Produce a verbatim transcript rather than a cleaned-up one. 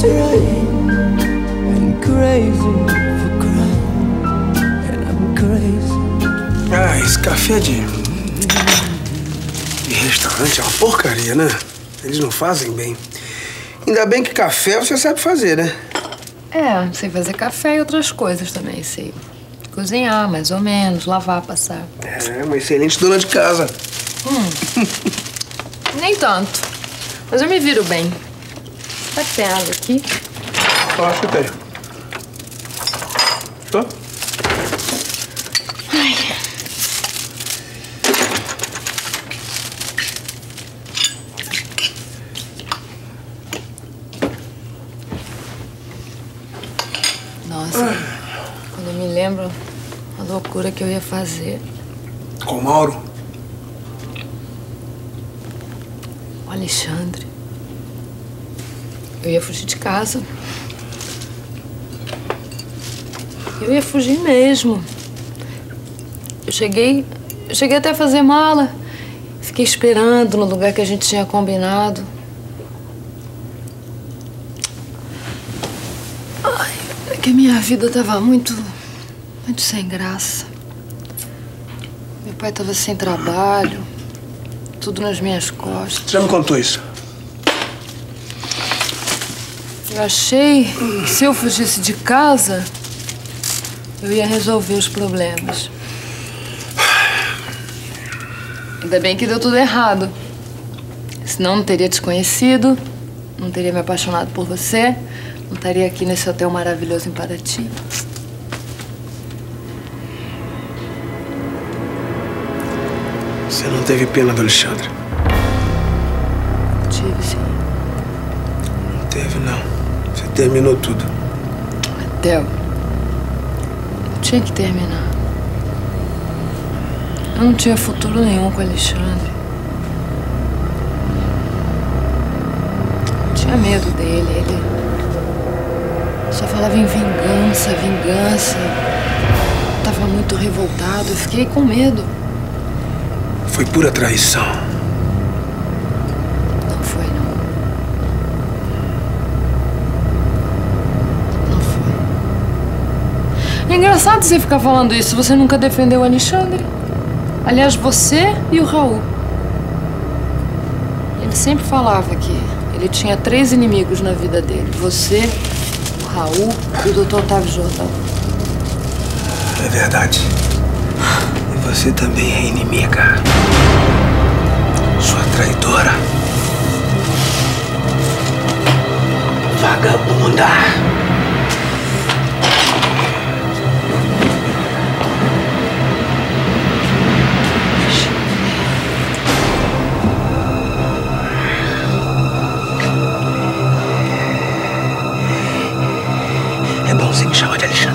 train and crazy for crime, and I'm crazy. Ah, esse café de... de restaurante é uma porcaria, né? Eles não fazem bem. Ainda bem que café você sabe fazer, né? É, sei fazer café e outras coisas também, sei. Cozinhar, mais ou menos, lavar, passar. É, uma excelente dona de casa. Hum. Nem tanto. Mas eu me viro bem. Será que tem água aqui? Eu acho que tem. Tô? Ai. Nossa, ah. Quando eu me lembro a loucura que eu ia fazer. Com o Mauro? O Alexandre. Eu ia fugir de casa. Eu ia fugir mesmo. Eu cheguei... Eu cheguei até a fazer mala. Fiquei esperando no lugar que a gente tinha combinado. Ai, é que a minha vida tava muito... muito sem graça. Meu pai tava sem trabalho. Tudo nas minhas costas. Você já me contou isso? Eu achei que se eu fugisse de casa, eu ia resolver os problemas. Ainda bem que deu tudo errado. Senão não teria te conhecido, não teria me apaixonado por você, não estaria aqui nesse hotel maravilhoso em Paraty. Você não teve pena do Alexandre? Tive, sim. Não teve, não. Você terminou tudo. Theo, eu tinha que terminar. Eu não tinha futuro nenhum com o Alexandre. Eu tinha medo dele. Ele só falava em vingança, vingança. Tava muito revoltado. Eu fiquei com medo. Foi pura traição. Não foi, não. Não foi. É engraçado você ficar falando isso. Você nunca defendeu o Alexandre. Aliás, você e o Raul. Ele sempre falava que ele tinha três inimigos na vida dele. Você, o Raul e o doutor Otávio Jordão. É verdade. E você também é inimiga. Sua traidora. Vagabunda. É bom você me chamar de Alexandre.